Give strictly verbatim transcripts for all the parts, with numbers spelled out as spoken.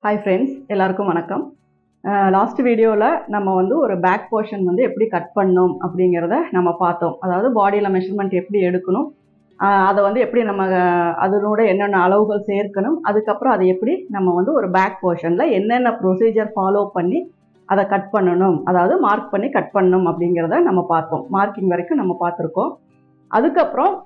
Hi friends, எல்லாருக்கும் வணக்கம். Last வீடியோல நம்ம வந்து ஒரு பேக் போர்ஷன் வந்து எப்படி கட் பண்ணணும் அப்படிங்கறத நம்ம பார்த்தோம். அதாவது பாடியில மெஷர்மென்ட் எப்படி எடுக்கணும், அதை வந்து எப்படி நம்ம அதனோட என்னென்ன அளவுகள் சேர்க்கணும், அதுக்கப்புறம் அதை எப்படி நம்ம வந்து ஒரு பேக் போர்ஷன்ல என்னென்ன ப்ரொசீஜர் ஃபாலோ பண்ணி அதை கட் பண்ணணும், அதாவது மார்க் பண்ணி கட் பண்ணணும் அப்படிங்கறத நம்ம பார்த்தோம். மார்க்கிங் வரைக்கும் நம்ம பார்த்துருக்கோம். அதுக்கப்புறம்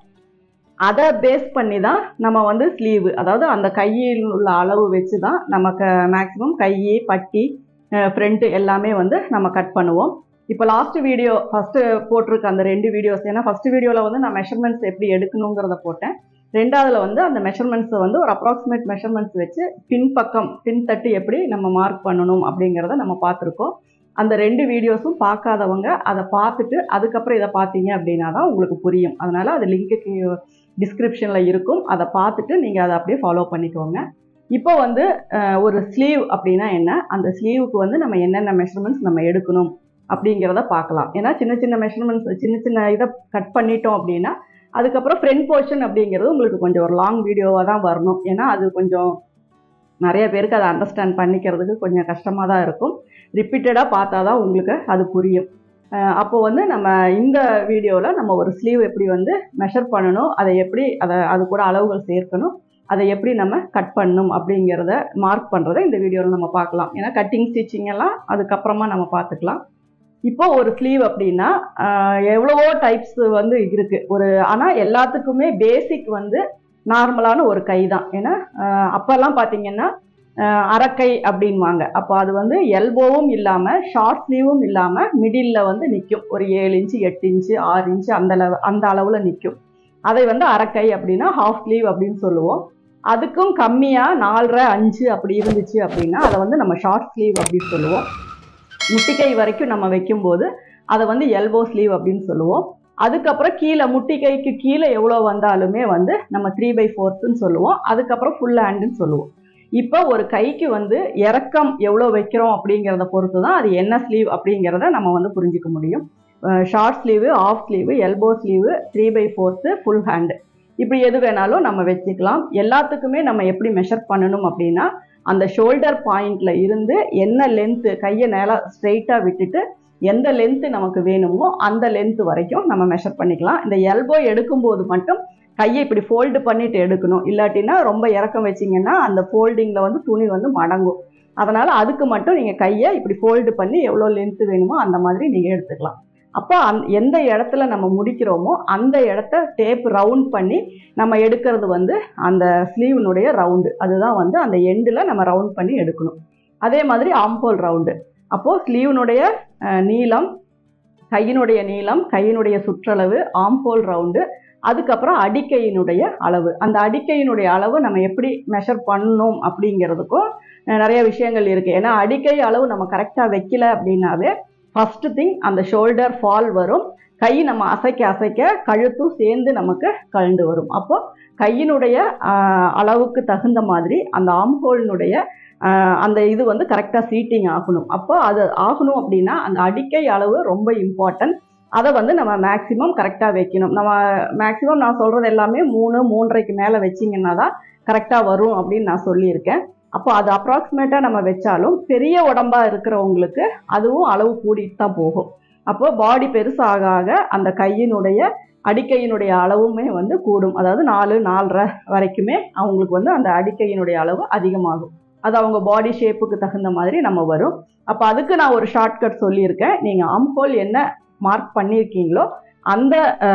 அதை பேஸ் பண்ணி தான் நம்ம வந்து ஸ்லீவ், அதாவது அந்த கையில் உள்ள அளவு வச்சு தான் நமக்கு மேக்ஸிமம் கை, பட்டி, ஃப்ரண்ட் எல்லாமே வந்து நம்ம கட் பண்ணுவோம். இப்போ லாஸ்ட் வீடியோ ஃபஸ்ட்டு போட்டிருக்க அந்த ரெண்டு வீடியோஸ், ஏன்னா ஃபஸ்ட்டு வீடியோவில் வந்து நான் மெஷர்மெண்ட்ஸ் எப்படி எடுக்கணுங்கிறத போட்டேன். ரெண்டாவதுல வந்து அந்த மெஷர்மெண்ட்ஸை வந்து ஒரு அப்ராக்சிமேட் மெஷர்மெண்ட்ஸ் வச்சு பின்பக்கம் பின் தட்டு எப்படி நம்ம மார்க் பண்ணணும் அப்படிங்கிறத நம்ம பார்த்துருக்கோம். அந்த ரெண்டு வீடியோஸும் பார்க்காதவங்க அதை பார்த்துட்டு அதுக்கப்புறம் இதை பார்த்தீங்க அப்படின்னா தான் உங்களுக்கு புரியும். அதனால் அது லிங்க்கு டிஸ்கிரிப்ஷனில் இருக்கும், அதை பார்த்துட்டு நீங்கள் அதை அப்படியே ஃபாலோ பண்ணிக்கோங்க. இப்போ வந்து ஒரு ஸ்லீவ் அப்படின்னா என்ன, அந்த ஸ்லீவுக்கு வந்து நம்ம என்னென்ன மெஷர்மெண்ட்ஸ் நம்ம எடுக்கணும் அப்படிங்கிறத பார்க்கலாம். ஏன்னா சின்ன சின்ன மெஷர்மெண்ட்ஸ் சின்ன சின்ன இதை கட் பண்ணிட்டோம் அப்படின்னா அதுக்கப்புறம் ஃப்ரண்ட் போர்ஷன் அப்படிங்கிறது உங்களுக்கு கொஞ்சம் ஒரு லாங் வீடியோவாக தான் வரணும். ஏன்னா அது கொஞ்சம் நிறைய பேருக்கு அதை அண்டர்ஸ்டாண்ட் பண்ணிக்கிறதுக்கு கொஞ்சம் கஷ்டமாக தான் இருக்கும். ரிப்பீட்டடாக பார்த்தா தான் உங்களுக்கு அது புரியும். அப்போ வந்து நம்ம இந்த வீடியோவில் நம்ம ஒரு ஸ்லீவ் எப்படி வந்து மெஷர் பண்ணணும், அதை எப்படி அதை அது கூட அளவுகள் சேர்க்கணும், அதை எப்படி நம்ம கட் பண்ணணும் அப்படிங்கிறத மார்க் பண்ணுறதை இந்த வீடியோவில் நம்ம பார்க்கலாம். ஏன்னா கட்டிங் ஸ்டிச்சிங் எல்லாம் அதுக்கப்புறமா நம்ம பார்த்துக்கலாம். இப்போ ஒரு ஸ்லீவ் அப்படின்னா எவ்வளவோ டைப்ஸ் வந்து இருக்குது ஒரு, ஆனால் எல்லாத்துக்குமே பேசிக் வந்து நார்மலான ஒரு கை தான். ஏன்னா அப்போல்லாம் பார்த்தீங்கன்னா அரக்கை அப்படின்வாங்க. அப்போ அது வந்து எல்போவும் இல்லாமல் ஷார்ட் ஸ்லீவும் இல்லாமல் மிடில் வந்து நிற்கும். ஒரு ஏழு இன்ச்சு எட்டு இன்ச்சு ஆறு இன்ச்சு அந்த அளவு அந்த அளவில் நிற்கும். அதை வந்து அரக்கை அப்படின்னா ஹாஃப் ஸ்லீவ் அப்படின்னு சொல்லுவோம். அதுக்கும் கம்மியாக நாலரை அஞ்சு அப்படி இருந்துச்சு அப்படின்னா அதை வந்து நம்ம ஷார்ட் ஸ்லீவ் அப்படின்னு சொல்லுவோம். முட்டிக்கை வரைக்கும் நம்ம வைக்கும்போது அதை வந்து எல்போ ஸ்லீவ் அப்படின்னு சொல்லுவோம். அதுக்கப்புறம் கீழே முட்டிக்கைக்கு கீழே எவ்வளோ வந்தாலுமே வந்து நம்ம த்ரீ பை ஃபோர்த்துன்னு சொல்லுவோம். அதுக்கப்புறம் ஃபுல் ஹேண்டுன்னு சொல்லுவோம். இப்போ ஒரு கைக்கு வந்து இறக்கம் எவ்வளோ வைக்கிறோம் அப்படிங்கிறத பொறுத்து தான் அது என்ன ஸ்லீவ் அப்படிங்கிறத நம்ம வந்து புரிஞ்சிக்க முடியும். Short sleeve, half sleeve, elbow sleeve, three by fourth, full hand, இப்படி எது வேணாலும் நம்ம வச்சுக்கலாம். எல்லாத்துக்குமே நம்ம எப்படி மெஷர் பண்ணணும் அப்படின்னா அந்த ஷோல்டர் பாயிண்ட்ல இருந்து என்ன லென்த்து, கையை நேராக ஸ்ட்ரெயிட்டாக விட்டுட்டு எந்த லென்த்து நமக்கு வேணுமோ அந்த லென்த்து வரைக்கும் நம்ம மெஷர் பண்ணிக்கலாம். இந்த எல்போ எடுக்கும்போது மட்டும் கையை இப்படி ஃபோல்டு பண்ணிட்டு எடுக்கணும். இல்லாட்டினா ரொம்ப இறக்கம் வச்சிங்கன்னா அந்த ஃபோல்டிங்கில் வந்து துணி வந்து மடங்கும். அதனால் அதுக்கு மட்டும் நீங்கள் கையை இப்படி ஃபோல்டு பண்ணி எவ்வளோ லென்த்து வேணுமோ அந்த மாதிரி நீங்கள் எடுத்துக்கலாம். அப்போ அந் எந்த இடத்துல நம்ம முடிக்கிறோமோ அந்த இடத்த டேப் ரவுண்ட் பண்ணி நம்ம எடுக்கிறது வந்து அந்த ஸ்லீவினுடைய ரவுண்டு. அதுதான் வந்து அந்த எண்டில் நம்ம ரவுண்ட் பண்ணி எடுக்கணும். அதே மாதிரி ஆம்போல் ரவுண்டு. அப்போது ஸ்லீவினுடைய நீளம், கையினுடைய நீளம், கையினுடைய சுற்றளவு, ஆம்போல் ரவுண்டு, அதுக்கப்புறம் அடிக்கையினுடைய அளவு. அந்த அடிக்கையினுடைய அளவு நம்ம எப்படி மெஷர் பண்ணணும் அப்படிங்கிறதுக்கும் நிறைய விஷயங்கள் இருக்குது. ஏன்னா அடிக்கை அளவு நம்ம கரெக்டாக வைக்கல அப்படின்னாவே ஃபஸ்ட்டு திங் அந்த ஷோல்டர் ஃபால் வரும். கை நம்ம அசைக்க அசைக்க கழுத்தும் சேர்ந்து நமக்கு கழண்டு வரும். அப்போது கையினுடைய அளவுக்கு தகுந்த மாதிரி அந்த ஆம்ஹோலினுடைய அந்த இது வந்து கரெக்டாக சீட்டிங் ஆகணும். அப்போ அது ஆகணும் அப்படின்னா அந்த அடிக்கை அளவு ரொம்ப இம்பார்ட்டன்ட். அதை வந்து நம்ம மேக்ஸிமம் கரெக்டாக வைக்கணும். நம்ம மேக்ஸிமம் நான் சொல்கிறது எல்லாமே மூணு மூன்றரைக்கு மேலே வச்சிங்கன்னா தான் கரெக்டாக வரும் அப்படின்னு நான் சொல்லியிருக்கேன். அப்போ அது அப்ராக்சிமேட்டாக நம்ம வச்சாலும் பெரிய உடம்பாக இருக்கிறவங்களுக்கு அதுவும் அளவு கூடிட்டு தான் போகும். அப்போது பாடி பெருசாக ஆக அந்த கையினுடைய அடிக்கையினுடைய அளவுமே வந்து கூடும். அதாவது நாலு நாலரை வரைக்குமே அவங்களுக்கு வந்து அந்த அடிக்கையினுடைய அளவு அதிகமாகும். அது அவங்க பாடி ஷேப்புக்கு தகுந்த மாதிரி நம்ம வரும். அப்போ அதுக்கு நான் ஒரு ஷார்ட்கட் சொல்லியிருக்கேன். நீங்கள் ஆம்ஹோல் என்ன மார்க் பண்ணியிருக்கீங்களோ அந்த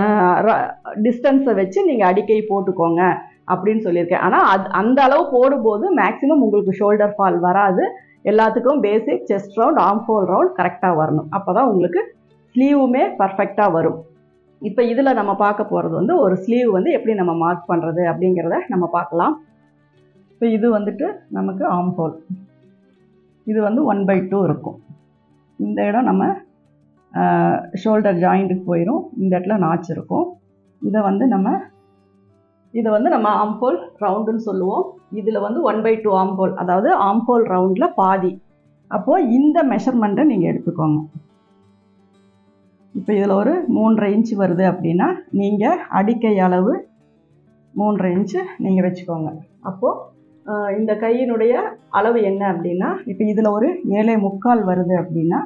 டிஸ்டன்ஸை வச்சு நீங்கள் அடிக்கை போட்டுக்கோங்க அப்படின்னு சொல்லியிருக்கேன். ஆனால் அது அந்த அளவு போடும்போது மேக்ஸிமம் உங்களுக்கு ஷோல்டர் ஃபால் வராது. எல்லாத்துக்கும் basic chest round, armhole round கரெக்டாக வரணும். அப்போ தான் உங்களுக்கு ஸ்லீவுமே பர்ஃபெக்டாக வரும். இப்போ இதில் நம்ம பார்க்க போகிறது வந்து ஒரு ஸ்லீவ் வந்து எப்படி நம்ம மார்க் பண்ணுறது அப்படிங்கிறத நம்ம பார்க்கலாம். இப்போ இது வந்துட்டு நமக்கு ஆம்ஹோல், இது வந்து ஒன் பை டூ இருக்கும். இந்த இடம் நம்ம ஷோல்டர் ஜாயிண்ட்டுக்கு போயிடும். இந்த இடத்துல நாச் இருக்கும். இதை வந்து நம்ம இதை வந்து நம்ம ஆம்ஹோல் ரவுண்டுன்னு சொல்லுவோம். இதில் வந்து ஒன் பை டூ ஆம்ஹோல், அதாவது ஆம்ஹோல் ரவுண்டில் பாதி. அப்போது இந்த மெஷர்மெண்ட்டை நீங்கள் எடுத்துக்கோங்க. இப்போ இதில் ஒரு மூன்றரை இன்ச்சு வருது அப்படின்னா நீங்கள் அடிக்கை அளவு மூன்றரை இன்ச்சு நீங்கள் வச்சுக்கோங்க. அப்போது இந்த கையினுடைய அளவு என்ன அப்படின்னா, இப்போ இதில் ஒரு ஏழே முக்கால் வருது அப்படின்னா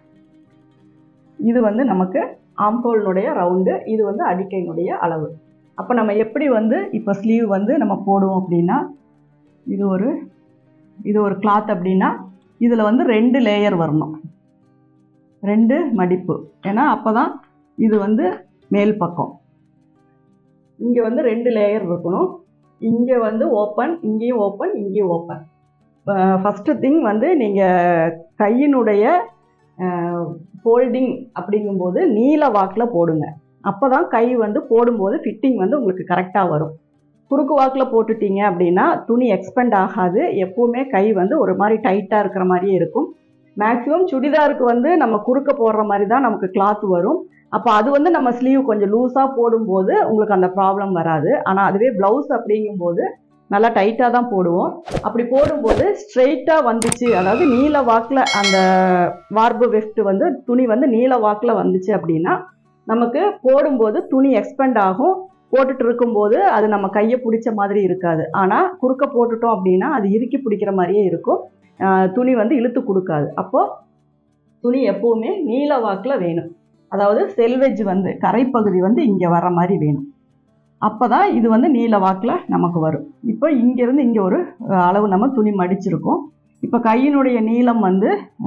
இது வந்து நமக்கு ஆம்ஹோலினுடைய ரவுண்டு, இது வந்து அடிக்கையினுடைய அளவு. அப்போ நம்ம எப்படி வந்து இப்போ ஸ்லீவ் வந்து நம்ம போடுவோம் அப்படின்னா, இது ஒரு இது ஒரு கிளாத் அப்படின்னா இதில் வந்து ரெண்டு லேயர் வரணும், ரெண்டு மடிப்பு. ஏன்னா அப்போ தான் இது வந்து மேல் பக்கம், இங்கே வந்து ரெண்டு லேயர் இருக்கணும். இங்கே வந்து ஓப்பன், இங்கேயும் ஓப்பன், இங்கேயும் ஓப்பன். ஃபஸ்ட்டு திங் வந்து நீங்கள் கையினுடைய ஃபோல்டிங் அப்படிங்கும்போது நீல வாக்கில் போடுங்க. அப்போ தான் கை வந்து போடும்போது ஃபிட்டிங் வந்து உங்களுக்கு கரெக்டாக வரும். குறுக்கு வாக்கில் போட்டுட்டீங்க அப்படின்னா துணி எக்ஸ்பெண்ட் ஆகாது. எப்போவுமே கை வந்து ஒரு மாதிரி டைட்டாக இருக்கிற மாதிரியே இருக்கும். மேக்ஸிமம் சுடிதாருக்கு வந்து நம்ம குறுக்க போடுற மாதிரி தான் நமக்கு கிளாத் வரும். அப்போ அது வந்து நம்ம ஸ்லீவ் கொஞ்சம் லூஸாக போடும்போது உங்களுக்கு அந்த ப்ராப்ளம் வராது. ஆனால் அதுவே ப்ளவுஸ் அப்படிங்கும்போது நல்லா டைட்டாக தான் போடுவோம். அப்படி போடும்போது ஸ்ட்ரெயிட்டாக வந்துச்சு, அதாவது நீல வாக்கில் அந்த வார்பு வெஃப்ட் வந்து துணி வந்து நீல வாக்கில் வந்துச்சு அப்படின்னா நமக்கு போடும்போது துணி எக்ஸ்பெண்ட் ஆகும். போட்டுட்டு இருக்கும்போது அது நம்ம கையை பிடிச்ச மாதிரி இருக்காது. ஆனால் குறுக்க போட்டுட்டோம் அப்படின்னா அது இறுக்கி பிடிக்கிற மாதிரியே இருக்கும், துணி வந்து இழுத்து கொடுக்காது. அப்போது துணி எப்போவுமே நீல வாக்கில் வேணும். அதாவது செல்வெஜ் வந்து கரைப்பகுதி வந்து இங்கே வர மாதிரி வேணும். அப்போ தான் இது வந்து நீல வாக்கில் நமக்கு வரும். இப்போ இங்கேருந்து இங்கே ஒரு அளவு நம்ம துணி மடிச்சிருக்கோம். இப்போ கையினுடைய நீளம் வந்து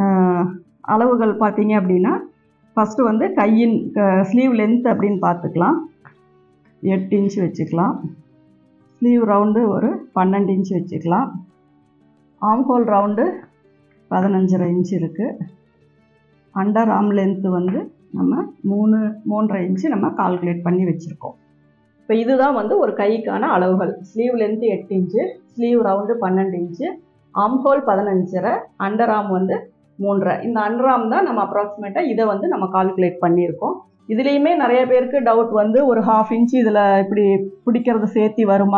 அளவுகள் பார்த்தீங்க அப்படின்னா ஃபஸ்ட்டு வந்து கையின் ஸ்லீவ் லென்த் அப்படின்னு பார்த்துக்கலாம். எட்டு இன்ச்சு வச்சுக்கலாம். ஸ்லீவ் ரவுண்டு ஒரு பன்னெண்டு இன்ச்சு வச்சுக்கலாம். ஆம்ஹோல் ரவுண்டு பதினஞ்சரை இன்ச்சு இருக்குது. அண்டர் ஆம் லென்த்து வந்து நம்ம மூணு மூன்றரை இன்ச்சு நம்ம கால்குலேட் பண்ணி வச்சுருக்கோம். இப்போ இதுதான் வந்து ஒரு கைக்கான அளவுகள். ஸ்லீவ் லென்த்து எட்டு இன்ச்சு, ஸ்லீவ் ரவுண்டு பன்னெண்டு இன்ச்சு, ஆம்ஹோல் பதினஞ்சரை, அண்டர் ஆம் வந்து மூன்றரை. இந்த அண்டர் ஆம் தான் நம்ம அப்ராக்சிமேட்டாக இதை வந்து நம்ம கால்குலேட் பண்ணியிருக்கோம். இதுலேயுமே நிறைய பேருக்கு டவுட் வந்து ஒரு ஹாஃப் இன்ச்சு இதில் இப்படி பிடிக்கிறது சேர்த்தி வருமா,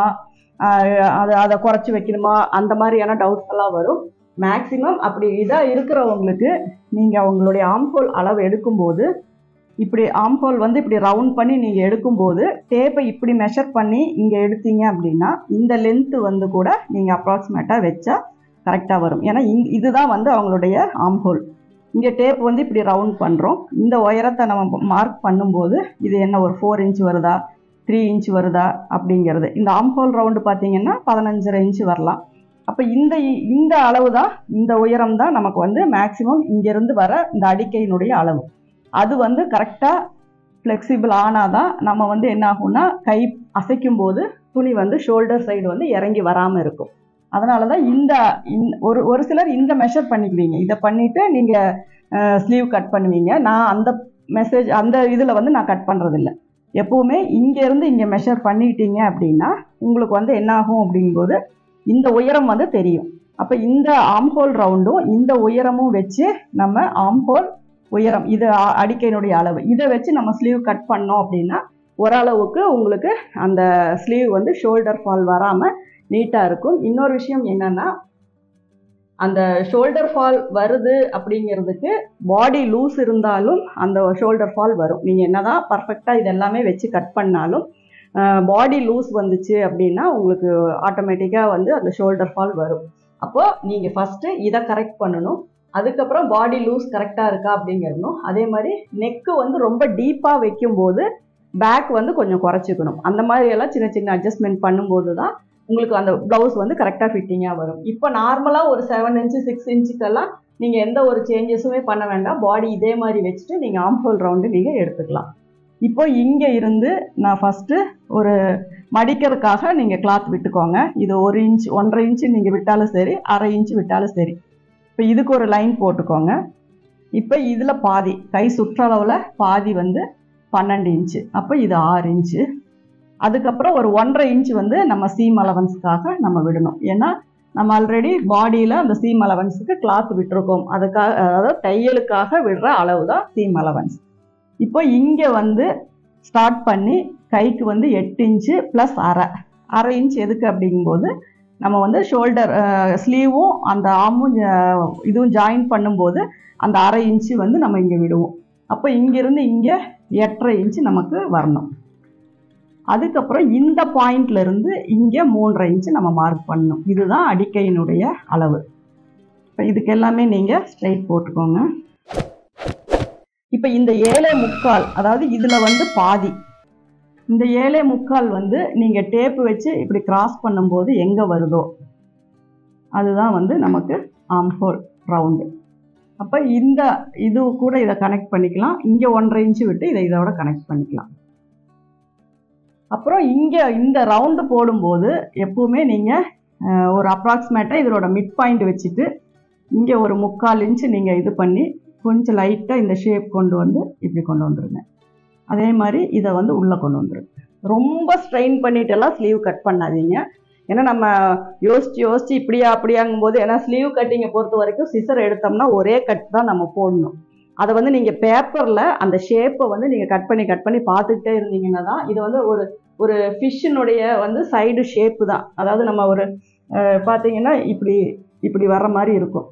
அதை அதை குறைச்சி வைக்கணுமா, அந்த மாதிரியான டவுட்ஸ் எல்லாம் வரும். மேக்ஸிமம் அப்படி இதாக இருக்கிறவங்களுக்கு நீங்கள் அவங்களுடைய ஆம்ஹோல் அளவு எடுக்கும்போது இப்படி ஆம்ஹோல் வந்து இப்படி ரவுண்ட் பண்ணி நீங்கள் எடுக்கும்போது டேப்பை இப்படி மெஷர் பண்ணி இங்கே எடுத்தீங்க அப்படின்னா இந்த லென்த்து வந்து கூட நீங்கள் அப்ராக்சிமேட்டாக வச்சா கரெக்டாக வரும். ஏன்னா இங் இதுதான் வந்து அவங்களுடைய ஆம்ஹோல். இங்கே டேப் வந்து இப்படி ரவுண்ட் பண்ணுறோம். இந்த உயரத்தை நம்ம மார்க் பண்ணும்போது இது என்ன ஒரு ஃபோர் இன்ச் வருதா, த்ரீ இன்ச் வருதா அப்படிங்கிறது. இந்த ஆம்ஹோல் ரவுண்டு பார்த்தீங்கன்னா பதினஞ்சரை இன்ச்சு வரலாம். அப்போ இந்த இந்த அளவு தான், இந்த உயரம் தான் நமக்கு வந்து மேக்ஸிமம் இங்கேருந்து வர இந்த அடிக்கையினுடைய அளவு. அது வந்து கரெக்டாக ஃப்ளெக்சிபிள் ஆனால் தான் நம்ம வந்து என்ன ஆகும்னா கை அசைக்கும் போது துணி வந்து ஷோல்டர் சைடு வந்து இறங்கி வராமல் இருக்கும். அதனால தான் இந்த ஒரு ஒரு சிலர் இந்த மெஷர் பண்ணிக்குவீங்க. இதை பண்ணிவிட்டு நீங்கள் ஸ்லீவ் கட் பண்ணுவீங்க. நான் அந்த மெசேஜ் அந்த இதில் வந்து நான் கட் பண்ணுறதில்ல. எப்போவுமே இங்கேருந்து இங்கே மெஷர் பண்ணிக்கிட்டீங்க அப்படின்னா உங்களுக்கு வந்து என்ன ஆகும் அப்படிங்கும்போது இந்த உயரம் வந்து தெரியும். அப்போ இந்த ஆம்ஹோல் ரவுண்டும் இந்த உயரமும் வச்சு நம்ம ஆம்ஹோல் உயரம், இது அடிக்கையினுடைய அளவு, இதை வச்சு நம்ம ஸ்லீவ் கட் பண்ணோம் அப்படின்னா ஓரளவுக்கு உங்களுக்கு அந்த ஸ்லீவ் வந்து ஷோல்டர் ஃபால் வராமல் நீட்டாக இருக்கும். இன்னொரு விஷயம் என்னென்னா, அந்த ஷோல்டர் ஃபால் வருது அப்படிங்கிறதுக்கு பாடி லூஸ் இருந்தாலும் அந்த ஷோல்டர் ஃபால் வரும். நீங்கள் என்ன தான் பர்ஃபெக்டாக இது எல்லாமே வச்சு கட் பண்ணாலும் பாடி லூஸ் வந்துச்சு அப்படின்னா உங்களுக்கு ஆட்டோமேட்டிக்காக வந்து அந்த ஷோல்டர் ஃபால் வரும். அப்போது நீங்கள் ஃபஸ்ட்டு இதை கரெக்ட் பண்ணணும். அதுக்கப்புறம் பாடி லூஸ் கரெக்டாக இருக்கா அப்படிங்கிறணும். அதே மாதிரி நெக்கு வந்து ரொம்ப டீப்பாக வைக்கும்போது பேக் வந்து கொஞ்சம் குறைச்சிக்கணும். அந்த மாதிரியெல்லாம் சின்ன சின்ன அட்ஜஸ்ட்மெண்ட் பண்ணும்போது தான் உங்களுக்கு அந்த ப்ளவுஸ் வந்து கரெக்டாக ஃபிட்டிங்காக வரும். இப்போ நார்மலாக ஒரு செவன் இன்ச்சு சிக்ஸ் இன்ச்சுக்கெல்லாம் நீங்கள் எந்த ஒரு சேஞ்சஸுமே பண்ண வேண்டாம். பாடி இதே மாதிரி வச்சுட்டு நீங்கள் ஆம்ஹோல் ரவுண்டு நீங்கள் எடுத்துக்கலாம். இப்போ இங்கே இருந்து நான் ஃபஸ்ட்டு ஒரு மடிக்கிறதுக்காக நீங்கள் கிளாத் விட்டுக்கோங்க. இது ஒரு இன்ச் ஒன்றரை இன்ச்சு நீங்கள் விட்டாலும் சரி, அரை இன்ச்சு விட்டாலும் சரி. இப்போ இதுக்கு ஒரு லைன் போட்டுக்கோங்க. இப்போ இதில் பாதி கை சுற்றளவில் பாதி வந்து பன்னெண்டு இன்ச்சு, அப்போ இது ஆறு இன்ச்சு. அதுக்கப்புறம் ஒரு ஒன்றரை இன்ச்சு வந்து நம்ம சீம் அலவன்ஸுக்காக நம்ம விடணும். ஏன்னா நம்ம ஆல்ரெடி பாடியில் அந்த சீம் அலவன்ஸுக்கு கிளாத் விட்டுருக்கோம். அதுக்காக, அதாவது தையலுக்காக விடுற அளவு தான் சீம் அலவன்ஸ். இப்போ இங்கே வந்து ஸ்டார்ட் பண்ணி கைக்கு வந்து எட்டு இன்ச்சு ப்ளஸ் அரை அரை இன்ச் எதுக்கு அப்படிங்கும்போது நம்ம வந்து ஷோல்டர் ஸ்லீவும் அந்த ஆமும் இதுவும் ஜாயின் பண்ணும்போது அந்த அரை இன்ச்சு வந்து நம்ம இங்கே விடுவோம். அப்போ இங்கேருந்து இங்கே எட்டரை இன்ச்சு நமக்கு வரணும். அதுக்கப்புறம் இந்த பாயிண்ட்ல இருந்து இங்கே மூன்றரை இன்ச்சு நம்ம மார்க் பண்ணணும். இதுதான் அடிக்கையினுடைய அளவு. இப்போ இதுக்கு எல்லாமே நீங்கள் ஸ்ட்ரைட் போட்டுக்கோங்க. இப்போ இந்த ஏழே முக்கால், அதாவது இதில் வந்து பாதி, இந்த ஏழே முக்கால் வந்து நீங்கள் டேப்பு வச்சு இப்படி கிராஸ் பண்ணும்போது எங்கே வருதோ அதுதான் வந்து நமக்கு ஆர்ம் ஹோல் ரவுண்டு. அப்போ இந்த இது கூட இதை கனெக்ட் பண்ணிக்கலாம். இங்கே ஒன்றரை இன்ச்சு விட்டு இதை இதோட கனெக்ட் பண்ணிக்கலாம். அப்புறம் இங்கே இந்த ரவுண்டு போடும்போது எப்பவுமே நீங்கள் ஒரு அப்ராக்சிமேட்டாக இதோட மிட் பாயிண்ட் வச்சுட்டு இங்கே ஒரு முக்கால் இன்ச்சு நீங்கள் இது பண்ணி கொஞ்சம் லைட்டாக இந்த ஷேப் கொண்டு வந்து இப்படி கொண்டு வந்துடுங்க. அதே மாதிரி இதை வந்து உள்ளே கொண்டு வந்துடுங்க. ரொம்ப ஸ்ட்ரெயின் பண்ணிட்டெல்லாம் ஸ்லீவ் கட் பண்ணாதீங்க. ஏன்னா நம்ம யோசிச்சு யோசிச்சு இப்படியா அப்படியாங்கும் போது, ஏன்னா ஸ்லீவ் கட்டிங்கை பொறுத்த வரைக்கும் சிசர் எடுத்தோம்னா ஒரே கட் தான் நம்ம போடணும். அதை வந்து நீங்கள் பேப்பரில் அந்த ஷேப்பை வந்து நீங்கள் கட் பண்ணி கட் பண்ணி பார்த்துக்கிட்டே இருந்தீங்கன்னா தான் இது வந்து ஒரு ஒரு ஃபிஷ்ஷினுடைய வந்து சைடு ஷேப்பு தான். அதாவது நம்ம ஒரு பார்த்தீங்கன்னா இப்படி இப்படி வர்ற மாதிரி இருக்கும்.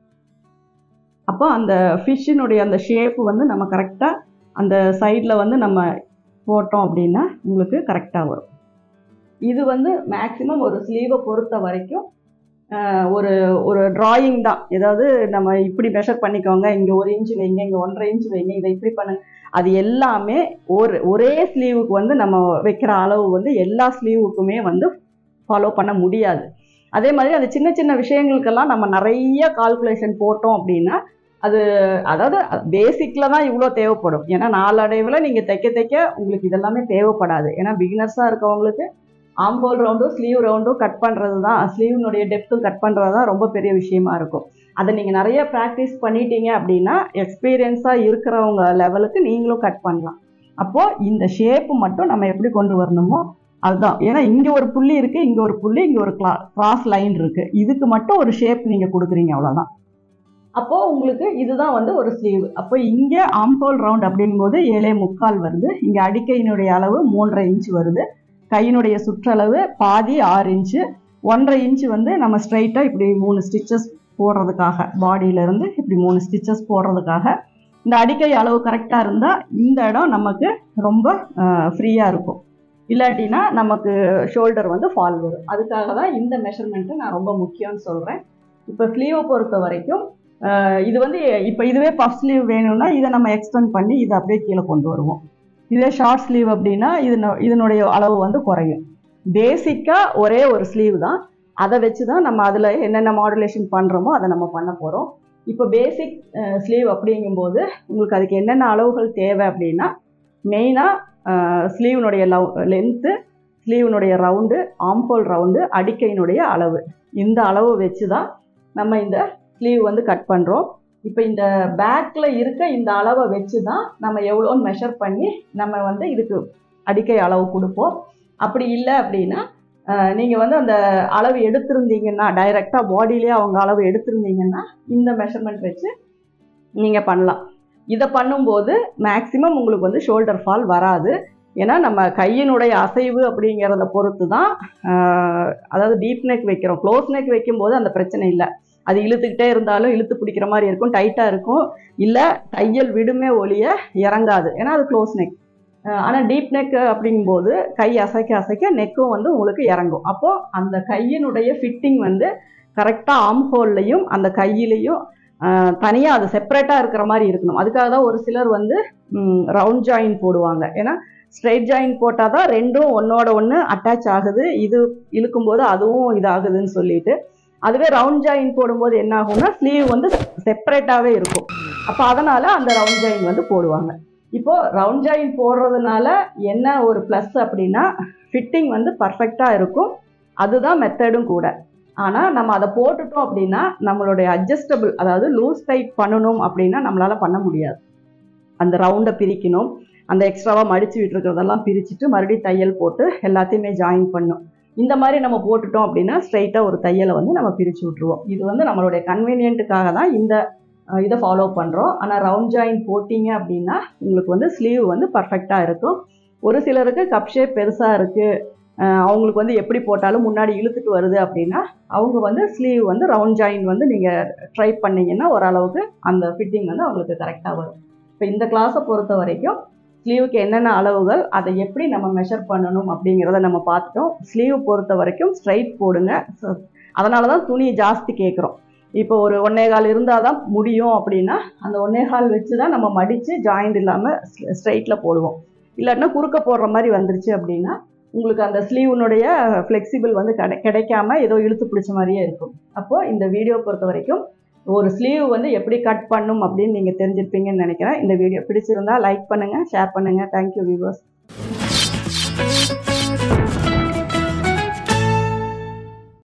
அப்போ அந்த ஃபிஷ்ஷினுடைய அந்த ஷேப்பு வந்து நம்ம கரெக்டாக அந்த சைடில் வந்து நம்ம போட்டோம் அப்படின்னா உங்களுக்கு கரெக்டாக வரும். இது வந்து மேக்ஸிமம் ஒரு ஸ்லீவை பொறுத்த வரைக்கும் ஒரு ஒரு ட்ராயிங் தான். ஏதாவது நம்ம இப்படி மெஷர் பண்ணிக்கோங்க, இங்கே ஒரு இன்ச்சு வைங்க, இங்கே ஒன்றரை இன்ச்சு வைங்க, இதை இப்படி பண்ணுங்க, அது எல்லாமே ஒரு ஒரே ஸ்லீவுக்கு வந்து நம்ம வைக்கிற அளவு வந்து எல்லா ஸ்லீவுக்குமே வந்து ஃபாலோ பண்ண முடியாது. அதே மாதிரி அது சின்ன சின்ன விஷயங்களுக்கெல்லாம் நம்ம நிறைய கால்குலேஷன் போட்டோம் அப்படின்னா அது அதாவது பேசிக்கில் தான் இவ்வளோ தேவைப்படும். ஏன்னா நாளடைவில் நீங்கள் தைக்க தைக்க உங்களுக்கு இதெல்லாமே தேவைப்படாது. ஏன்னா பிகினர்ஸாக இருக்கவங்களுக்கு ஆர்ம் ஹோல் ரவுண்டும் ஸ்லீவ் ரவுண்டும் கட் பண்ணுறது தான், ஸ்லீவ்னுடைய டெப்த்தும் கட் பண்ணுறது தான் ரொம்ப பெரிய விஷயமா இருக்கும். அதை நீங்கள் நிறைய ப்ராக்டிஸ் பண்ணிட்டீங்க அப்படின்னா எக்ஸ்பீரியன்ஸாக இருக்கிறவங்க லெவலுக்கு நீங்களும் கட் பண்ணலாம். அப்போது இந்த ஷேப்பு மட்டும் நம்ம எப்படி கொண்டு வரணுமோ அதுதான். ஏன்னா இங்கே ஒரு புள்ளி இருக்குது, இங்கே ஒரு புள்ளி, இங்கே ஒரு கிளா கிராஸ் லைன் இருக்குது. இதுக்கு மட்டும் ஒரு ஷேப் நீங்கள் கொடுக்குறீங்க, அவ்வளோதான். அப்போது உங்களுக்கு இதுதான் வந்து ஒரு ஸ்லீவ். அப்போ இங்கே ஆர்ம் ஹோல் ரவுண்ட் அப்படிங்கும்போது ஏழே முக்கால் வருது. இங்கே அடிக்கையினுடைய அளவு மூன்றரை இன்ச்சு வருது. கையினுடைய சுற்றளவு பாதி ஆறு இன்ச்சு. ஒன்றரை இன்ச்சு வந்து நம்ம ஸ்ட்ரைட்டாக இப்படி மூணு ஸ்டிச்சஸ் போடுறதுக்காக, பாடியிலேருந்து இப்படி மூணு ஸ்டிச்சஸ் போடுறதுக்காக இந்த அடிக்கை அளவு கரெக்டாக இருந்தால் இந்த இடம் நமக்கு ரொம்ப ஃப்ரீயாக இருக்கும். இல்லாட்டினா நமக்கு ஷோல்டர் வந்து ஃபால் வரும். அதுக்காக தான் இந்த மெஷர்மெண்ட்டு நான் ரொம்ப முக்கியம்னு சொல்கிறேன். இப்போ ஸ்லீவை பொறுத்த வரைக்கும் இது வந்து இப்போ இதுவே பஃப் ஸ்லீவ் வேணும்னா இதை நம்ம எக்ஸ்டெண்ட் பண்ணி இதை அப்படியே கீழே கொண்டு வருவோம். இதே ஷார்ட் ஸ்லீவ் அப்படின்னா இது இதனுடைய அளவு வந்து குறையும். பேசிக்காக ஒரே ஒரு ஸ்லீவ் தான், அதை வச்சு தான் நம்ம அதில் என்னென்ன மாடுலேஷன் பண்ணுறோமோ அதை நம்ம பண்ண போகிறோம். இப்போ பேசிக் ஸ்லீவ் அப்படிங்கும்போது உங்களுக்கு அதுக்கு என்னென்ன அளவுகள் தேவை அப்படின்னா மெயினாக ஸ்லீவ்னுடைய லவ் லென்த்து, ஸ்லீவ்னுடைய ரவுண்டு, ஆர்ம் ஹோல் ரவுண்டு, அடிக்கையினுடைய அளவு, இந்த அளவு வச்சு தான் நம்ம இந்த ஸ்லீவ் வந்து கட் பண்ணுறோம். இப்போ இந்த பேக்கில் இருக்க இந்த அளவை வச்சு தான் நம்ம எவ்வளோன்னு மெஷர் பண்ணி நம்ம வந்து இதுக்கு அடிக்கை அளவு கொடுப்போம். அப்படி இல்லை அப்படின்னா நீங்கள் வந்து அந்த அளவு எடுத்திருந்தீங்கன்னா டைரெக்டாக பாடியிலே அவங்க அளவு எடுத்திருந்தீங்கன்னா இந்த மெஷர்மெண்ட் வச்சு நீங்கள் பண்ணலாம். இதை பண்ணும்போது மேக்ஸிமம் உங்களுக்கு வந்து ஷோல்டர் ஃபால் வராது. ஏன்னா நம்ம கையினுடைய அசைவு அப்படிங்கிறத பொறுத்து தான், அதாவது டீப் நெக் வைக்கிறோம், க்ளோஸ் நெக் வைக்கும்போது அந்த பிரச்சனை இல்லை. அது இழுத்துக்கிட்டே இருந்தாலும் இழுத்து பிடிக்கிற மாதிரி இருக்கும், டைட்டாக இருக்கும், இல்லை தையல் விடுமே ஒழிய இறங்காது, ஏன்னா அது க்ளோஸ் நெக். ஆனால் டீப் நெக் அப்படிங்கும்போது கை அசைக்க அசைக்க நெக்கும் வந்து உங்களுக்கு இறங்கும். அப்போது அந்த கையினுடைய ஃபிட்டிங் வந்து கரெக்டாக ஆர்ம் ஹோல்லையும் அந்த கையிலையும் தனியாக அது செப்பரேட்டாக இருக்கிற மாதிரி இருக்கணும். அதுக்காக தான் ஒரு சிலர் வந்து ரவுண்ட் ஜாயின் போடுவாங்க. ஏன்னா ஸ்ட்ரெயிட் ஜாயின் போட்டால் தான் ரெண்டும் ஒன்றோட ஒன்று அட்டாச் ஆகுது, இது இழுக்கும்போது அதுவும் இதாகுதுன்னு சொல்லிட்டு. அதுவே ரவுண்ட் ஜாயின் போடும்போது என்ன ஆகும்னா ஸ்லீவ் வந்து செப்பரேட்டாகவே இருக்கும். அப்போ அதனால் அந்த ரவுண்ட் ஜாயின் வந்து போடுவாங்க. இப்போது ரவுண்ட் ஜாயின் போடுறதுனால என்ன ஒரு ப்ளஸ் அப்படின்னா ஃபிட்டிங் வந்து பர்ஃபெக்டாக இருக்கும், அதுதான் மெத்தடும் கூட. ஆனால் நம்ம அதை போட்டுட்டோம் அப்படின்னா நம்மளுடைய அட்ஜஸ்டபிள், அதாவது லூஸ் டைட் பண்ணணும் அப்படின்னா நம்மளால் பண்ண முடியாது. அந்த ரவுண்டை பிரிக்கணும், அந்த எக்ஸ்ட்ராவாக மடித்து விட்டுருக்கிறதெல்லாம் பிரிச்சுட்டு மறுபடியும் தையல் போட்டு எல்லாத்தையுமே ஜாயின் பண்ணும். இந்த மாதிரி நம்ம போட்டுட்டோம் அப்படின்னா ஸ்ட்ரைட்டாக ஒரு தையலை வந்து நம்ம பிரித்து விட்ருவோம். இது வந்து நம்மளுடைய கன்வீனியன்ட்டுக்காக தான் இந்த இதை ஃபாலோ பண்ணுறோம். ஆனால் ரவுண்ட் ஜாயின் போட்டிங்க அப்படின்னா உங்களுக்கு வந்து ஸ்லீவ் வந்து பர்ஃபெக்டாக இருக்கும். ஒரு சிலருக்கு கப் ஷேப் பெருசாக இருக்குது, அவங்களுக்கு வந்து எப்படி போட்டாலும் முன்னாடி இழுத்துட்டு வருது அப்படின்னா அவங்க வந்து ஸ்லீவ் வந்து ரவுண்ட் ஜாயின் வந்து நீங்கள் ட்ரை பண்ணிங்கன்னா ஓரளவுக்கு அந்த ஃபிட்டிங் வந்து அவங்களுக்கு கரெக்டாக வரும். இப்போ இந்த கிளாஸை பொறுத்த வரைக்கும் ஸ்லீவுக்கு என்னென்ன அளவுகள், அதை எப்படி நம்ம மெஷர் பண்ணணும் அப்படிங்கிறத நம்ம பார்த்துட்டோம். ஸ்லீவ் பொறுத்த வரைக்கும் ஸ்ட்ரைட் போடுங்க. அதனால தான் துணி ஜாஸ்தி கேட்குறோம். இப்போ ஒரு ஒன்னே கால் இருந்தால் தான் முடியும் அப்படின்னா அந்த ஒன்னே கால் வச்சு தான் நம்ம மடித்து ஜாயிண்ட் இல்லாமல் ஸ்ட்ரைட்டில் போடுவோம். இல்லாட்டினா குறுக்க போடுற மாதிரி வந்துருச்சு அப்படின்னா உங்களுக்கு அந்த ஸ்லீவுனுடைய ஃப்ளெக்சிபிள் வந்து கிடை கிடைக்காம ஏதோ இழுத்து பிடிச்ச மாதிரியே இருக்கும். அப்போது இந்த வீடியோ பொறுத்த வரைக்கும் ஒரு ஸ்லீவ் வந்து எப்படி கட் பண்ணும் அப்படின்னு நீங்கள் தெரிஞ்சிருப்பீங்கன்னு நினைக்கிறேன். இந்த வீடியோ பிடிச்சிருந்தா லைக் பண்ணுங்கள், ஷேர் பண்ணுங்கள். Thank you viewers.